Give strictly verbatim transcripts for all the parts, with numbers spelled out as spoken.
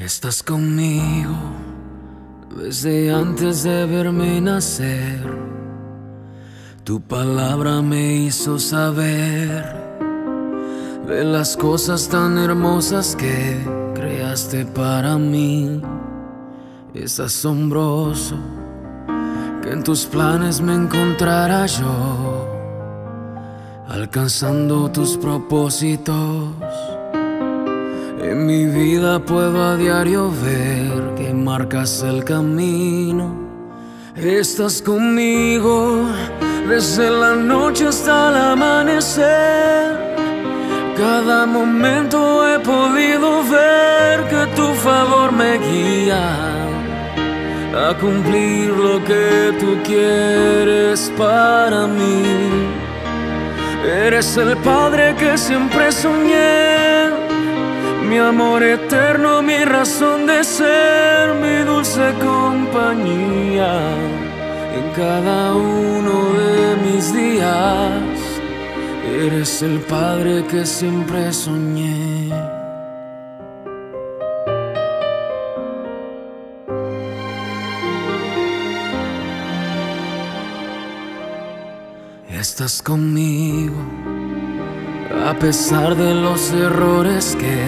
Estás conmigo desde antes de verme nacer. Tu palabra me hizo saber de las cosas tan hermosas que creaste para mí. Es asombroso que en tus planes me encontrara yo, alcanzando tus propósitos. En mi vida puedo a diario ver que marcas el camino. Estás conmigo desde la noche hasta el amanecer. Cada momento he podido ver que tu favor me guía a cumplir lo que tú quieres para mí. Eres el Padre que siempre soñé, mi amor eterno, mi razón de ser, mi dulce compañía en cada uno de mis días. Eres el Padre que siempre soñé. Estás conmigo a pesar de los errores que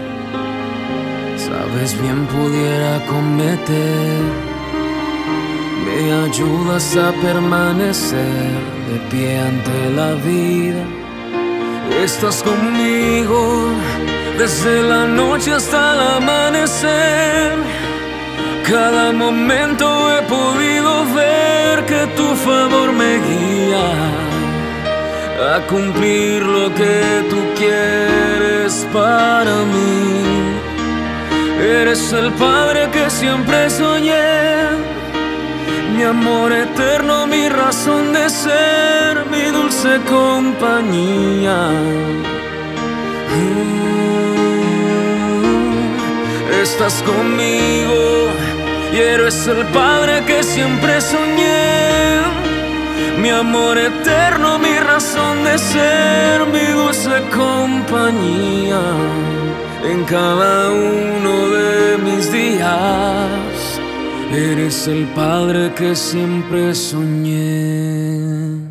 sabes bien pudiera cometer. Me ayudas a permanecer de pie ante la vida. Estás conmigo desde la noche hasta el amanecer. Cada momento he podido ver que tu favor me guía a cumplir lo que tú quieres para mí. Eres el Padre que siempre soñé, mi amor eterno, mi razón de ser, mi dulce compañía. Mm, estás conmigo y eres el Padre que siempre soñé, mi amor eterno, mi razón de ser, mi dulce compañía en cada uno de mis días. Eres el Padre que siempre soñé.